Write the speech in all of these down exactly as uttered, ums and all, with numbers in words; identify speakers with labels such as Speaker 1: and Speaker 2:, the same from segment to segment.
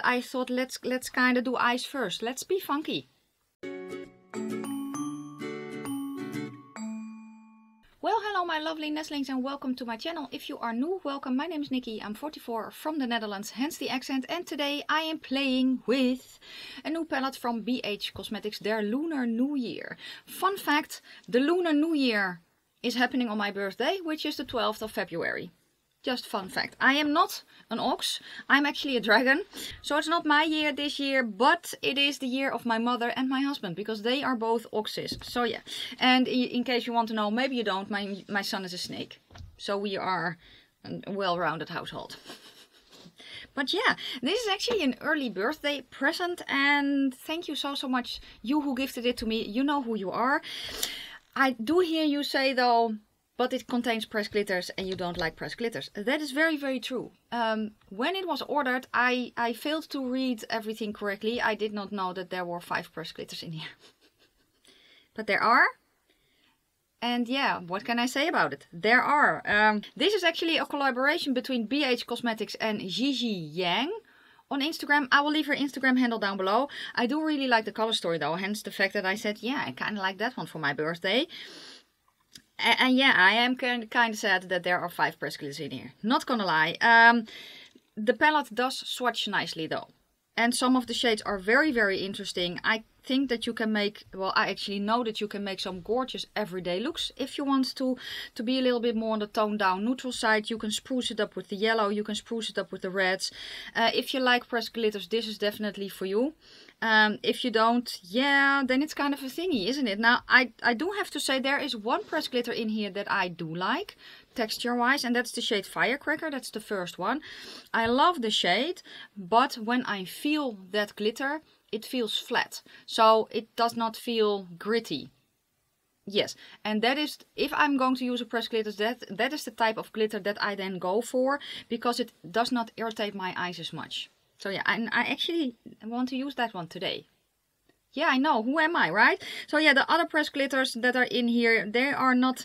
Speaker 1: I thought let's let's kind of do eyes first. Let's be funky. Well, hello my lovely nestlings and welcome to my channel. If you are new, welcome. My name is Nikki. I'm forty-four from the Netherlands, hence the accent. And today I am playing with a new palette from B H Cosmetics, their Lunar New Year. Fun fact, the Lunar New Year is happening on my birthday, which is the twelfth of February. Just fun fact. I am not an ox, I'm actually a dragon. So it's not my year this year, but it is the year of my mother and my husband, because they are both oxes. So yeah, and in case you want to know, maybe you don't, my, my son is a snake. So we are a well-rounded household. But yeah, this is actually an early birthday present, and thank you so, so much, you who gifted it to me. You know who you are. I do hear you say though, but it contains pressed glitters and you don't like pressed glitters. That is very, very true. Um, when it was ordered, I, I failed to read everything correctly. I did not know that there were five pressed glitters in here. But there are. And yeah, what can I say about it? There are. Um, this is actually a collaboration between B H Cosmetics and Gigi Yang. On Instagram. I will leave her Instagram handle down below. I do really like the color story though, hence the fact that I said, yeah, I kind of like that one for my birthday. And, and yeah, I am kind of sad that there are five pressed glitters in here. Not gonna lie. Um, the palette does swatch nicely though. And some of the shades are very, very interesting. I think that you can make, well, I actually know that you can make some gorgeous everyday looks. If you want to, to be a little bit more on the toned down neutral side, you can spruce it up with the yellow, you can spruce it up with the reds. Uh, if you like pressed glitters, this is definitely for you. Um, if you don't, yeah, then it's kind of a thingy, isn't it? Now, I, I do have to say there is one pressed glitter in here that I do like, texture-wise, and that's the shade Firecracker. That's the first one. I love the shade, but when I feel that glitter, it feels flat. So it does not feel gritty. Yes, and that is, if I'm going to use a pressed glitter, that, that is the type of glitter that I then go for, because it does not irritate my eyes as much. So yeah, and I actually want to use that one today. Yeah, I know, who am I, right? So yeah, the other pressed glitters that are in here, they are not...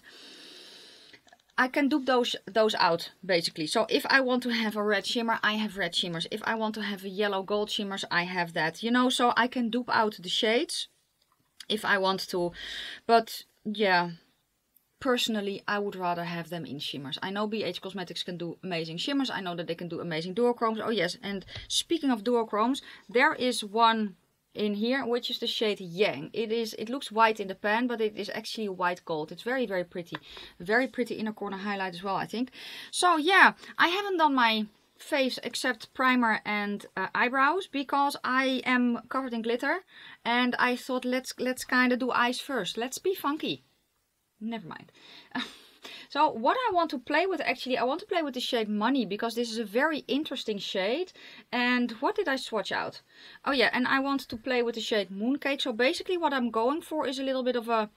Speaker 1: I can dupe those those out, basically. So if I want to have a red shimmer, I have red shimmers. If I want to have a yellow gold shimmers, I have that. You know, so I can dupe out the shades if I want to. But yeah, personally, I would rather have them in shimmers. I know B H Cosmetics can do amazing shimmers. I know that they can do amazing duochromes. Oh yes, and speaking of duochromes, there is one in here, which is the shade Yang. It is, it looks white in the pan, but it is actually white gold. It's very, very pretty. Very pretty inner corner highlight as well, I think. So yeah, I haven't done my face except primer and uh, eyebrows, because I am covered in glitter, and I thought let's let's kind of do eyes first. Let's be funky. Never mind. So what I want to play with, actually, I want to play with the shade Money, because this is a very interesting shade. And what did I swatch out? Oh yeah, and I want to play with the shade Mooncake. So basically what I'm going for is a little bit of a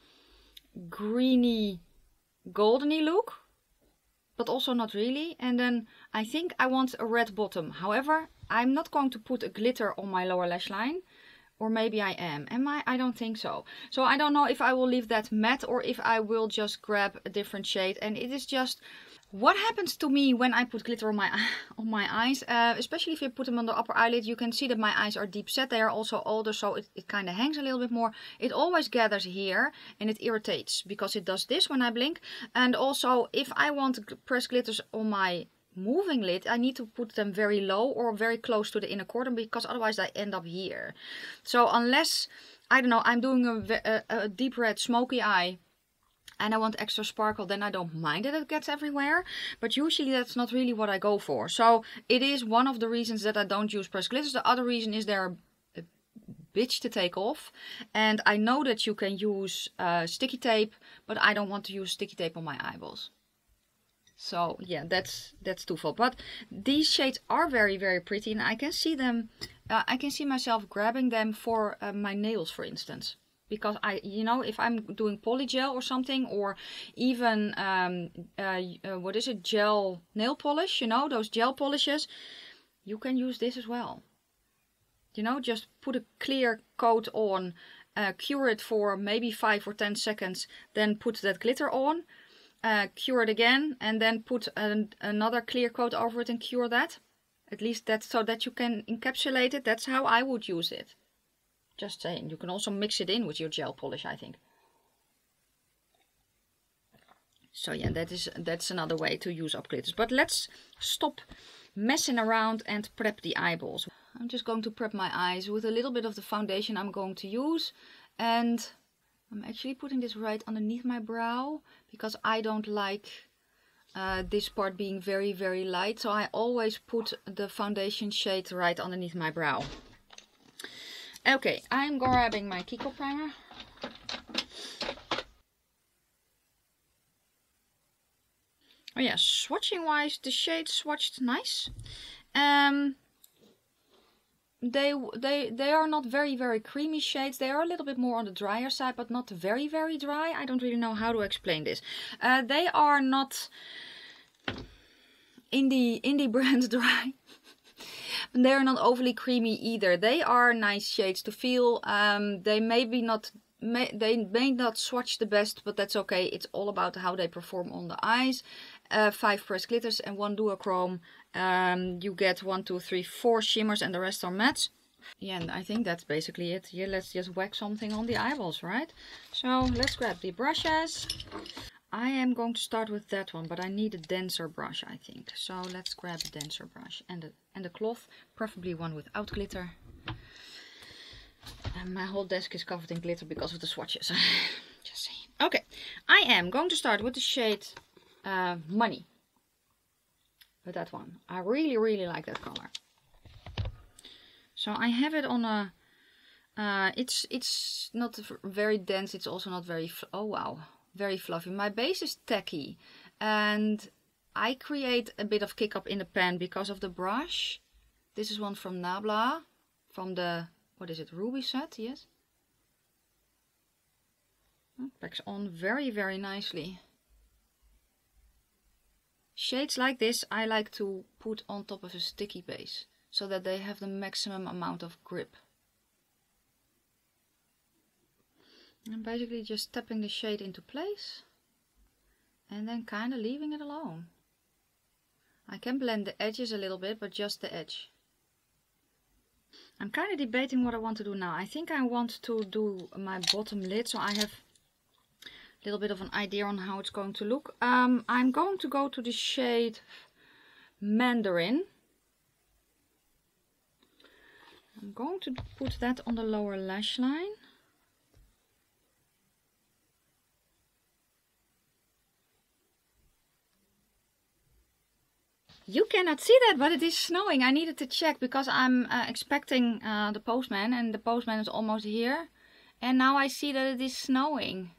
Speaker 1: greeny, goldeny look, but also not really. And then I think I want a red bottom. However, I'm not going to put a glitter on my lower lash line. Or maybe I am. Am I? I don't think so. So I don't know if I will leave that matte or if I will just grab a different shade. And it is just what happens to me when I put glitter on my on my eyes. Uh, especially if you put them on the upper eyelid. You can see that my eyes are deep set. They are also older, so it, it kind of hangs a little bit more. It always gathers here and it irritates because it does this when I blink. And also if I want to press glitters on my moving lid, I need to put them very low or very close to the inner corner, because otherwise I end up here. So unless, I don't know, I'm doing a, a, a deep red smoky eye and I want extra sparkle, then I don't mind that it gets everywhere. But usually that's not really what I go for. So it is one of the reasons that I don't use pressed glitters. The other reason is they're a bitch to take off. And I know that you can use uh, sticky tape, but I don't want to use sticky tape on my eyeballs. So yeah, that's that's twofold. But these shades are very, very pretty, and I can see them. Uh, I can see myself grabbing them for uh, my nails, for instance, because I, you know, if I'm doing polygel or something, or even um, uh, uh, what is it, gel nail polish? You know, those gel polishes. You can use this as well. You know, just put a clear coat on, uh, cure it for maybe five or ten seconds, then put that glitter on. Uh, cure it again, and then put an, another clear coat over it and cure that. At least that's so that you can encapsulate it. That's how I would use it. Just saying. You can also mix it in with your gel polish, I think. So yeah, that is that's another way to use up glitters. But let's stop messing around and prep the eyeballs. I'm just going to prep my eyes with a little bit of the foundation I'm going to use. And I'm actually putting this right underneath my brow because I don't like uh, this part being very, very light. So I always put the foundation shade right underneath my brow. Okay, I'm grabbing my Kiko primer. Oh yeah, swatching wise, the shades swatched nice. Um, they they they are not very very creamy shades. They are a little bit more on the drier side, but not very very dry. I don't really know how to explain this. Uh, they are not indie indie brand dry. They are not overly creamy either. They are nice shades to feel. Um, they maybe not. May, they may not swatch the best, but that's okay. It's all about how they perform on the eyes. Uh, five pressed glitters and one duochrome. Um, you get one, two, three, four shimmers and the rest are mattes. Yeah, and I think that's basically it. Yeah, let's just whack something on the eyeballs, right? So let's grab the brushes. I am going to start with that one, but I need a denser brush, I think. So let's grab a denser brush and a, and a cloth, preferably one without glitter. And my whole desk is covered in glitter because of the swatches. Just saying. Okay, I am going to start with the shade uh, Money. With that one. I really, really like that color. So I have it on a... Uh, it's it's not very dense. It's also not very... Oh, wow. Very fluffy. My base is tacky. And I create a bit of kick up in the pan because of the brush. This is one from Nabla. From the... What is it? Ruby set, yes. It packs on very, very nicely. Shades like this I like to put on top of a sticky base, so that they have the maximum amount of grip. I'm basically just tapping the shade into place and then kind of leaving it alone. I can blend the edges a little bit, but just the edge. I'm kind of debating what I want to do now. I think I want to do my bottom lid, so I have a little bit of an idea on how it's going to look. Um, I'm going to go to the shade Mandarin. I'm going to put that on the lower lash line. You cannot see that, but it is snowing. I needed to check because I'm uh, expecting uh, the postman, and the postman is almost here. And now I see that it is snowing.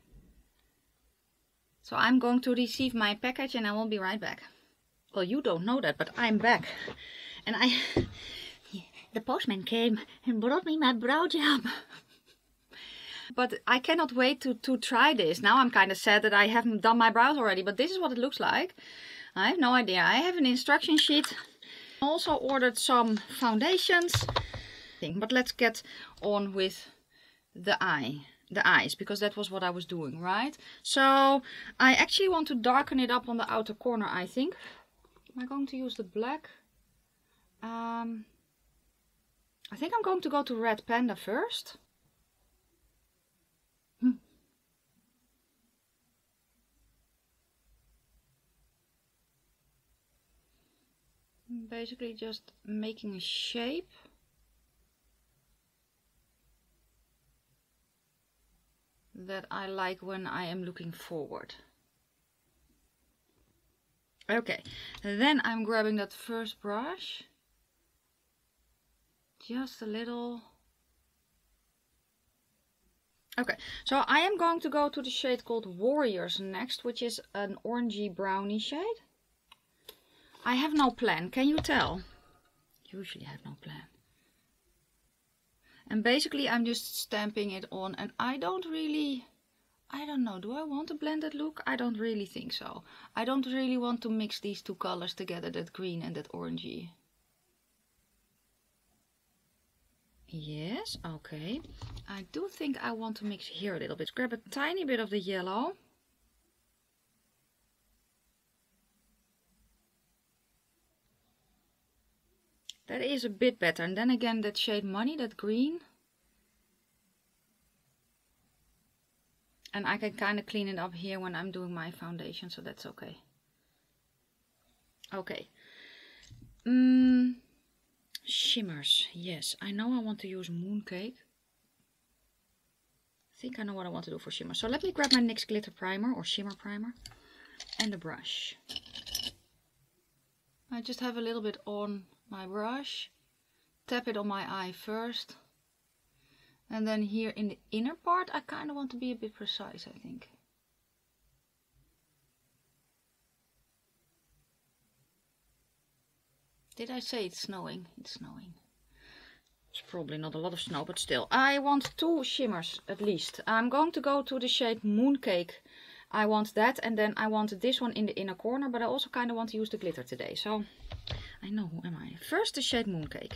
Speaker 1: So I'm going to receive my package and I will be right back. Well, you don't know that, but I'm back. And I... the postman came and brought me my brow gel. But I cannot wait to, to try this. Now I'm kind of sad that I haven't done my brows already, but this is what it looks like. I have no idea. I have an instruction sheet. I also ordered some foundations. But let's get on with the eye. The eyes, because that was what I was doing, right? So I actually want to darken it up on the outer corner, I think. Am I going to use the black? Um, I think I'm going to go to Red Panda first. Hmm. Basically just making a shape. That I like when I am looking forward. Okay, then I'm grabbing that first brush. Just a little. Okay, so I am going to go to the shade called Warriors next, which is an orangey brownie shade. I have no plan, can you tell? Usually I have no plan. And basically I'm just stamping it on, and I don't really, I don't know, do I want a blended look? I don't really think so. I don't really want to mix these two colors together, that green and that orangey. Yes, okay. I do think I want to mix here a little bit. Grab a tiny bit of the yellow. That is a bit better. And then again, that shade Money, that green. And I can kind of clean it up here when I'm doing my foundation, so that's okay. Okay. Mm, shimmers. Yes, I know I want to use Mooncake. I think I know what I want to do for shimmer. So let me grab my NYX Glitter Primer or Shimmer Primer and the brush. I just have a little bit on my brush. Tap it on my eye first. And then here in the inner part, I kind of want to be a bit precise, I think. Did I say it's snowing? It's snowing. It's probably not a lot of snow, but still. I want two shimmers at least. I'm going to go to the shade Mooncake. I want that, and then I want this one in the inner corner, but I also kind of want to use the glitter today. So, I know, who am I? First the shade Mooncake.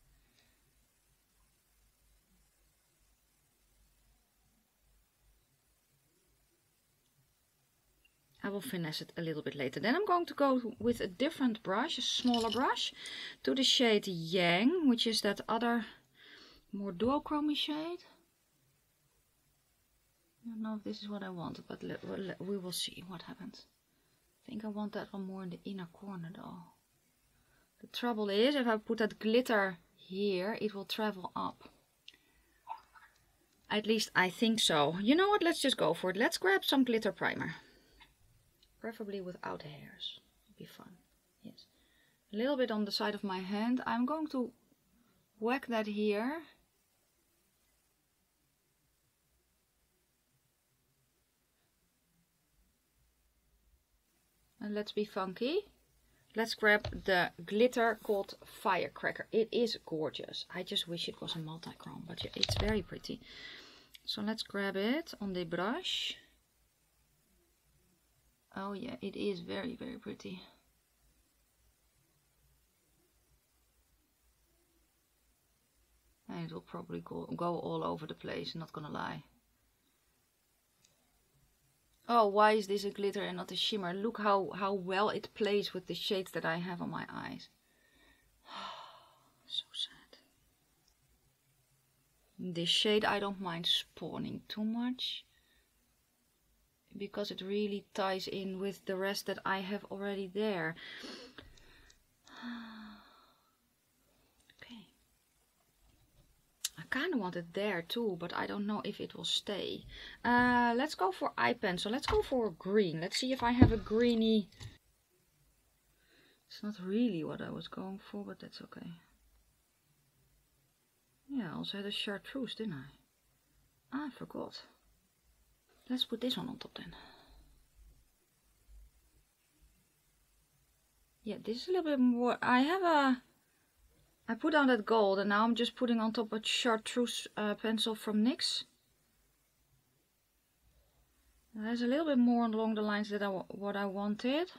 Speaker 1: I will finesse it a little bit later. Then I'm going to go with a different brush, a smaller brush, to the shade Yang, which is that other more duochrome shade. I don't know if this is what I want, but we will see what happens. I think I want that one more in the inner corner though. The trouble is, if I put that glitter here, it will travel up. At least I think so. You know what, let's just go for it. Let's grab some glitter primer. Preferably without hairs. It'd be fun. Yes. A little bit on the side of my hand. I'm going to whack that here. And let's be funky. Let's grab the glitter called Firecracker. It is gorgeous. I just wish it was a multi-chrome, but yeah, it's very pretty. So let's grab it on the brush. Oh yeah, it is very, very pretty. And it will probably go, go all over the place, not gonna lie. Oh, why is this a glitter and not a shimmer? Look how, how well it plays with the shades that I have on my eyes. So sad. This shade I don't mind spawning too much, because it really ties in with the rest that I have already there. Okay. I kind of want it there too, but I don't know if it will stay. Uh, let's go for eye pencil. Let's go for green. Let's see if I have a greeny. It's not really what I was going for, but that's okay. Yeah, I also had a chartreuse, didn't I? I forgot. Let's put this one on top then. Yeah, this is a little bit more. I have a. I put on that gold, and now I'm just putting on top a chartreuse uh, pencil from NYX. There's a little bit more along the lines that I what I wanted.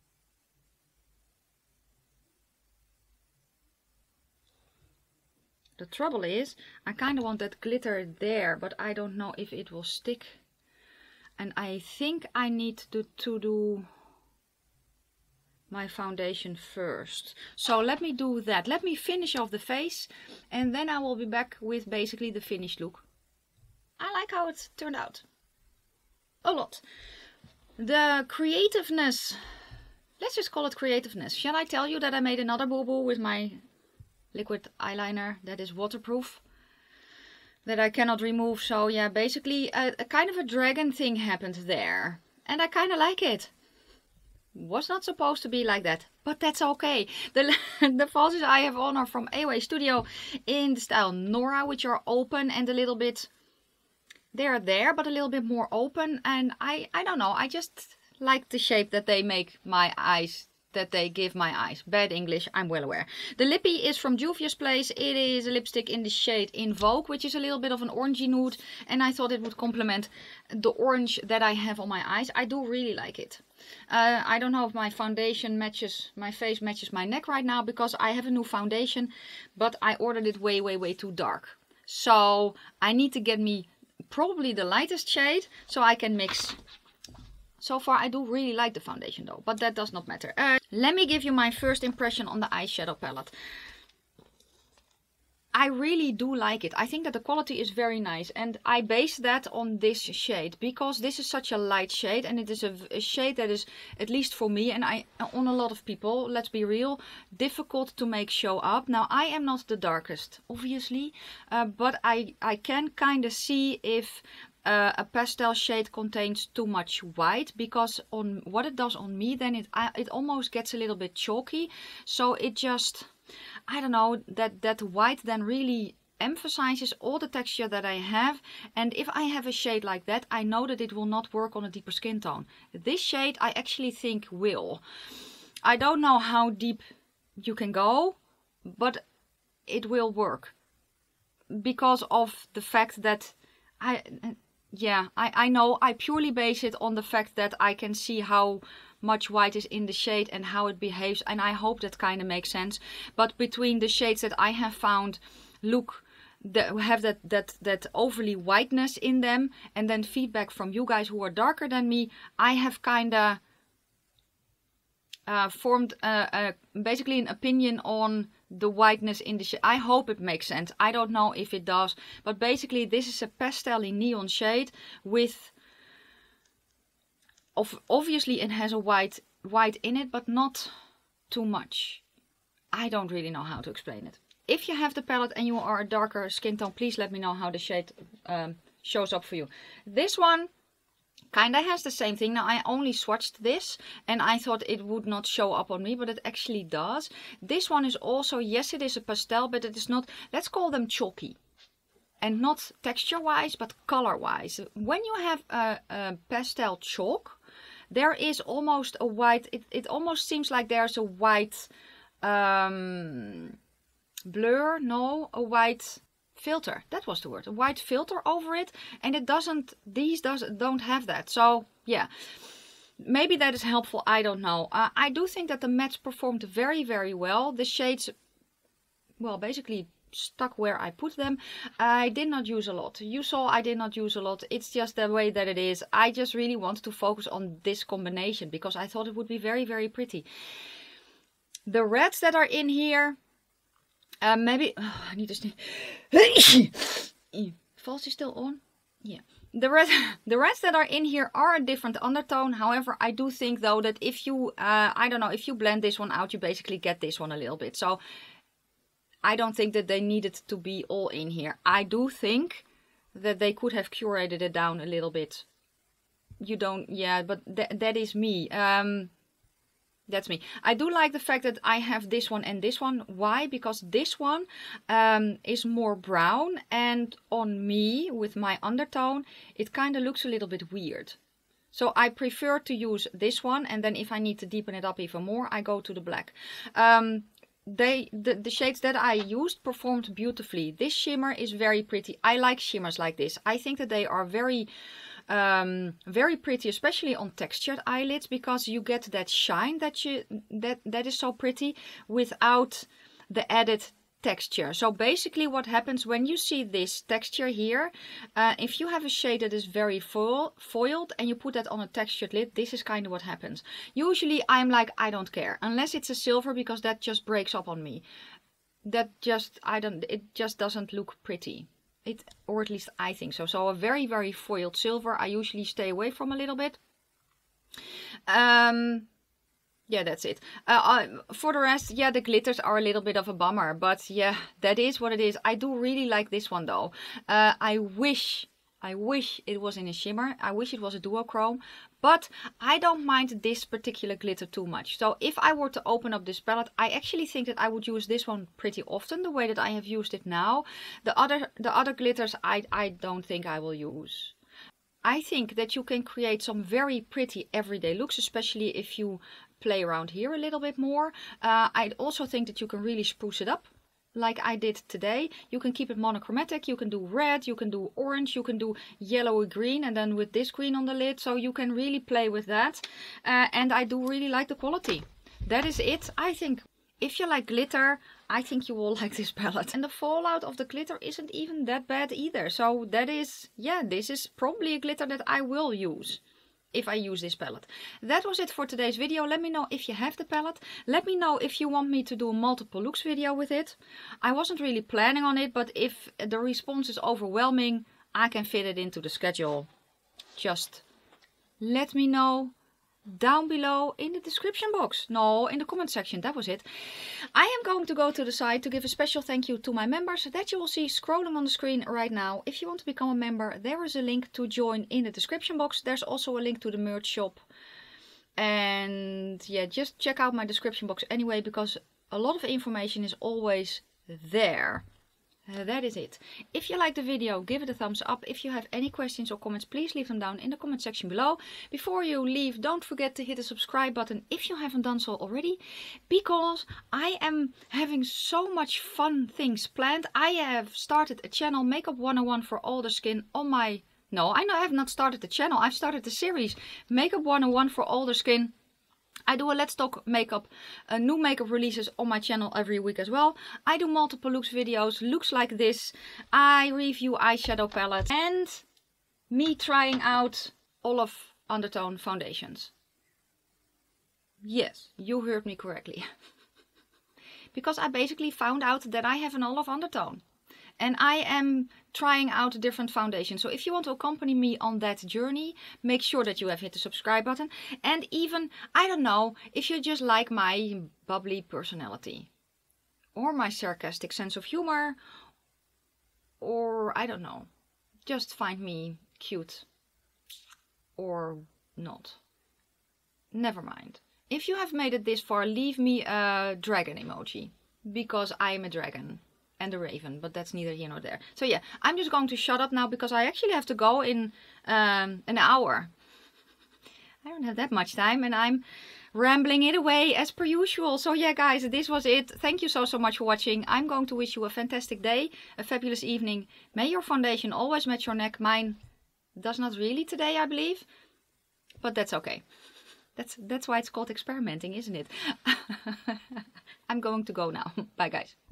Speaker 1: The trouble is, I kind of want that glitter there, but I don't know if it will stick. And I think I need to, to do my foundation first. So let me do that. Let me finish off the face, and then I will be back with basically the finished look. I like how it turned out. A lot. The creativeness. Let's just call it creativeness. Shall I tell you that I made another boo-boo with my liquid eyeliner that is waterproof? That I cannot remove. So yeah, basically a, a kind of a dragon thing happened there. And I kind of like it. Was not supposed to be like that, but that's okay. The, the falsies I have on are from A O A Studio in the style Nora, which are open and a little bit, they're there, but a little bit more open. And I, I don't know, I just like the shape that they make my eyes, that they give my eyes. Bad English, I'm well aware. The lippy is from Juvia's Place. It is a lipstick in the shade Invoke, which is a little bit of an orangey nude, and I thought it would complement the orange that I have on my eyes. I do really like it. Uh, I don't know if my foundation matches, my face matches my neck right now, because I have a new foundation, but I ordered it way, way, way too dark. So I need to get me probably the lightest shade so I can mix. So far I do really like the foundation though, but that does not matter. Uh, let me give you my first impression on the eyeshadow palette. I really do like it. I think that the quality is very nice, and I base that on this shade because this is such a light shade, and it is a, a shade that is, at least for me and I on a lot of people, let's be real, difficult to make show up. Now I am not the darkest, obviously, uh, but I, I can kind of see if uh, a pastel shade contains too much white, because on what it does on me, then it, I, it almost gets a little bit chalky. So it just, I don't know, that, that white then really emphasizes all the texture that I have, and if I have a shade like that, I know that it will not work on a deeper skin tone. This shade I actually think will. I don't know how deep you can go, but it will work because of the fact that I, yeah, I, I know I purely base it on the fact that I can see how much white is in the shade and how it behaves, and I hope that kind of makes sense. But between the shades that I have found look that have that that that overly whiteness in them, and then feedback from you guys who are darker than me, I have kind of uh, formed uh, uh, basically an opinion on the whiteness in the shade. I hope it makes sense. I don't know if it does, but basically this is a pastel-y neon shade with, of obviously it has a white white in it, but not too much. I don't really know how to explain it. If you have the palette and you are a darker skin tone, please let me know how the shade um, shows up for you. This one kind of has the same thing. Now I only swatched this and I thought it would not show up on me, but it actually does. This one is also, yes, it is a pastel, but it is not, let's call them chalky. And not texture wise, but color wise. When you have a, a pastel chalk, there is almost a white, it, it almost seems like there's a white um, blur, no, a white filter, that was the word, a white filter over it, and it doesn't, these does, don't have that. So yeah, maybe that is helpful, I don't know. Uh, I do think that the mattes performed very, very well. The shades, well, basically stuck where I put them. I did not use a lot. You saw I did not use a lot. It's just the way that it is. I just really wanted to focus on this combination because I thought it would be very, very pretty. The reds that are in here, uh, maybe, oh, I need to sneeze. False is still on? Yeah. The red, the reds that are in here are a different undertone. However, I do think though that if you, uh, I don't know, if you blend this one out, you basically get this one a little bit. So I don't think that they needed to be all in here. I do think that they could have curated it down a little bit. You don't, yeah, but th that is me. Um, that's me. I do like the fact that I have this one and this one. Why? Because this one um, is more brown, and on me, with my undertone, it kind of looks a little bit weird. So I prefer to use this one, and then if I need to deepen it up even more, I go to the black. Um, They, the, the shades that I used performed beautifully. This shimmer is very pretty. I like shimmers like this. I think that they are very, um, very pretty, especially on textured eyelids, because you get that shine that you that that is so pretty without the added texture. So basically what happens when you see this texture here, uh, if you have a shade that is very foil, foiled and you put that on a textured lid, this is kind of what happens. Usually I'm like, I don't care, unless it's a silver, because that just breaks up on me. That just, I don't, it just doesn't look pretty. It, or at least I think so. So a very, very foiled silver, I usually stay away from a little bit. Um... Yeah, that's it. Uh, uh, for the rest, yeah, the glitters are a little bit of a bummer. But yeah, that is what it is. I do really like this one though. Uh, I wish, I wish it was in a shimmer. I wish it was a duochrome. But I don't mind this particular glitter too much. So if I were to open up this palette, I actually think that I would use this one pretty often, the way that I have used it now. The other, the other glitters, I, I don't think I will use. I think that you can create some very pretty everyday looks, especially if you play around here a little bit more. Uh, I also think that you can really spruce it up like I did today. You can keep it monochromatic, you can do red, you can do orange, you can do yellowy green, and then with this green on the lid, so you can really play with that. Uh, and I do really like the quality. That is it. I think if you like glitter, I think you will like this palette. And the fallout of the glitter isn't even that bad either. So that is, yeah, this is probably a glitter that I will use. if I use this palette. That was it for today's video. Let me know if you have the palette. Let me know if you want me to do a multiple looks video with it. I wasn't really planning on it, but if the response is overwhelming, I can fit it into the schedule. Just let me know down below in the description box. No, in the comment section. That was it. I am going to go to the site to give a special thank you to my members that you will see scrolling on the screen right now. If you want to become a member, there is a link to join in the description box. There's also a link to the merch shop. And yeah, just check out my description box anyway, because a lot of information is always there. Uh, that is it. If you like the video, give it a thumbs up. If you have any questions or comments, please leave them down in the comment section below. Before you leave, don't forget to hit the subscribe button if you haven't done so already, because I am having so much fun things planned. I have started a channel, Makeup one oh one for older skin, on my... No, I know I have not started the channel. I've started the series, Makeup one oh one for older skin. I do a Let's Talk Makeup, uh, new makeup releases on my channel every week as well. I do multiple looks videos, looks like this. I review eyeshadow palettes and me trying out Olaf Undertone foundations. Yes, you heard me correctly. Because I basically found out that I have an Olaf Undertone. And I am trying out different foundations. So if you want to accompany me on that journey, make sure that you have hit the subscribe button. And even, I don't know, if you just like my bubbly personality, or my sarcastic sense of humor, or I don't know, just find me cute or not. Never mind. If you have made it this far, leave me a dragon emoji, because I am a dragon. And a raven, but that's neither here nor there. So yeah, I'm just going to shut up now, because I actually have to go in um, an hour. I don't have that much time, and I'm rambling it away as per usual. So yeah, guys, this was it. Thank you so, so much for watching. I'm going to wish you a fantastic day, a fabulous evening. May your foundation always match your neck. Mine does not really today, I believe. But that's okay. That's, that's why it's called experimenting, isn't it? I'm going to go now. Bye, guys.